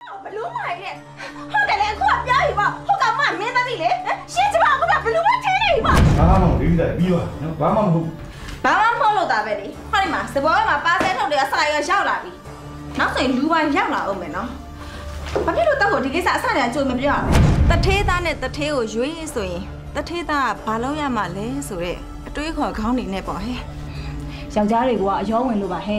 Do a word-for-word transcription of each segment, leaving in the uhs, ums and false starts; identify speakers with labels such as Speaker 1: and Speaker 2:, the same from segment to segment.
Speaker 1: ဘလို့မိုင်ရဲ့ဟုတ်တယ်လေအခုကပြောပြီပေါ့ဟုတ်ကမှမင်းသမီးလေရှင်းချပါအခုကဘလို့မထင်းနေပြီပေါ့
Speaker 2: ဘာမှမဟုတ်ဒီတိုင်းပြီးပါနော်ဘာမှမဟုတ်
Speaker 1: ဘာမှမဟုတ်လို့တာပဲလေဟောဒီမှာစပေါ်မှာပါဆယ်ထုတ်တွေကစာရွက်ရောက်လာပြီနောက်ဆိုရင်လူပိုင်းရောက်လာအောင်မယ်နော်ဘာဖြစ်လို့တောက်ကိုဒီကိစ္စအဆနဲ့အကျိုးမပြောရလဲတထေးသားနဲ့တထေးကိုရွေးဆိုရင်တထေးသားကဘာလုပ်ရမှလဲဆိုတဲ့အတွေးခေါ်ခေါင်းနေနဲ့ပေါ့ဟဲ့ယောက်ျားတွေကအရောဝင်လို့ပါဟဲ့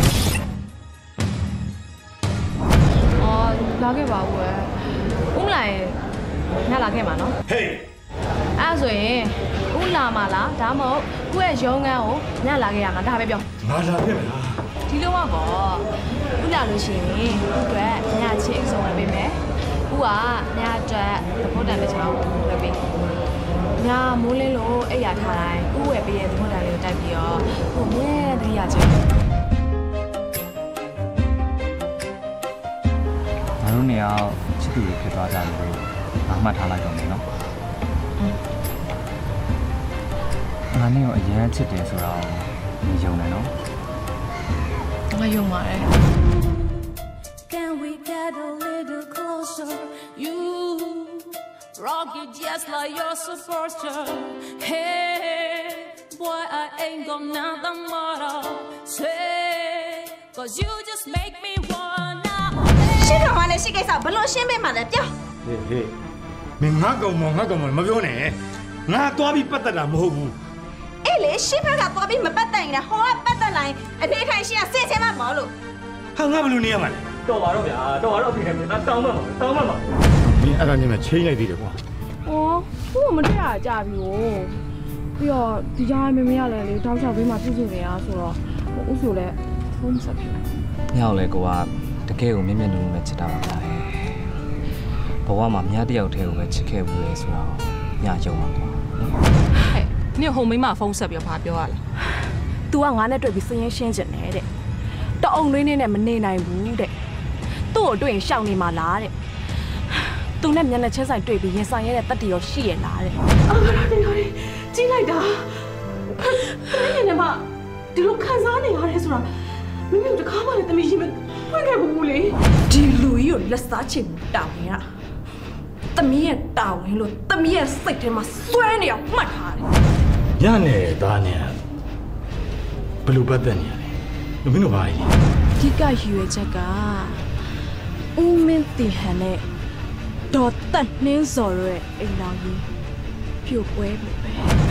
Speaker 3: အော်လာခဲ့ပါဦးကွယ်ဦးလာရင်ညလာခဲ့မှာနော်
Speaker 2: ဟေး
Speaker 3: အဲ့ဆိုရင်ဦးလာမှာလားဒါမှမဟုတ်ကိုယ့်ရဲ့ရုံးခန်းကိုညလာခဲ့ရမှာဒါပဲပြော
Speaker 2: ငါလာခဲ့မလား
Speaker 3: ဒီလိုကပေါ့ဦးလာလို့ရှိရင်ဦးအတွက်ညချစ်ဆုံးဝင်ပေးမယ်ဦးကညအတွက်သဘောတန်တဲ့ချောင်းလုပ်ပေးညမိုးလင်းလို့အိပ်ရထားတိုင်းဦးဝယ်ပေးရဲ့သဘောတန်လေးကိုတိုက်ပြီးတော့ဟိုမြဲတည်းရချင်
Speaker 4: ငါတို့နေရာချစ်သူတွေဖြစ်သွားကြတယ်လို့ငါမှတ်ထားလိုက်တော့မယ်နော်ငါနဲ့ရောအရင်ချစ်တယ်ဆိုတော့မယုံနဲ့နော်
Speaker 3: ငါယုံပါတယ်
Speaker 5: Can we get a little closer you rock it just like you're supposed to hey boy I ain't got nothing more to say cause you just make me wanna
Speaker 1: ရှင်းတော့လည်းရှိကိစ္စဘလို့ရှင်းပေးမှလဲပြော
Speaker 2: ဟေးဟေးမင်းငါကောင်မငါကောင်မမပြောနဲ့ငါသွားပြီးပတ်သက်တာမဟုတ်ဘူး
Speaker 1: အေးလေရှင်းဘက်ကသွားပြီးမပတ်သက်ရင်လည်းဟောကပတ်သက်လိုက်အနေထိုင်ရှင်းကစင်စင်မမောလို့
Speaker 2: ဟာငါဘယ်လိုနေရမှာလဲ
Speaker 4: တော်ပါတော့ဗျာတော်ပါတော့အဖေကမြင်တာတောင်းမှမှာတောင်းမှမှာ
Speaker 2: မင်းအဲ့ဒါနဲ့မှချိန်လိုက်သေးတယ်ကွာ
Speaker 3: အော်သူ့မထရကြပြီ哦ပြီးတော့ဒီကြားမမေရလဲလေတောက်ချောက်ဘေးမှာပြုစုနေရဆိုတော့ဥဆိုလဲဖုန်းဆက်ဖြစ်
Speaker 4: ညောင်လဲကိုကတကယ်ကိုမြင့်မြတ်နုံနုံနဲ့ချစ်တာပါလားဘဝမှာမြတ်တယောက်တည်းကိုပဲချစ်ခဲ့ဘူးလေဆိုတော့ညယုံပါကွာ
Speaker 3: ဟဲ့နင်ဟိုမိမဖုန်းဆက်ပြီးဘာပြောရလဲ तू ကငါနဲ့တွေ့ပြီးစရင်ရှင်းကျင်တယ်တဲ့တအုံလေးနဲ့မနေနိုင်ဘူးတဲ့သူ့ကိုတွေ့ရင်ရှောင်နေမှာလားတဲ့သူနဲ့မျက်နှာချင်းဆိုင်တွေ့ပြီးရင်ဆိုင်ရတဲ့တက်တီရောရှိရလားတဲ့
Speaker 1: အော်တော်တော်ကြီးလိုက်တာတမီးနဲ့မှဒီလိုခံစားနေရတယ်ဆိုတာမင်းတို့တခါမှလည်းတမီးရှိမဖွင့်ခဲ့ဘူးလေဒီလူကြီးကိုလက်စားချင်တောင်းရတမီးရဲ့တောင်းရင်လို့တမီးရဲ့စိတ်ထဲမှာစွဲနေအောင်မှတ်ထားတယ်
Speaker 2: ညနေသားနေဘယ်လိုပတ်သက်နေရလဲမင်းတို့ဘာလဲ
Speaker 3: ဒီကရွေချက်ကဦးမင်းတီဟန်နဲ့ဒေါ်တက်နှင်းစော်ရဲ့အိမ်တော်ကြီးပြိုပွဲပြီပဲ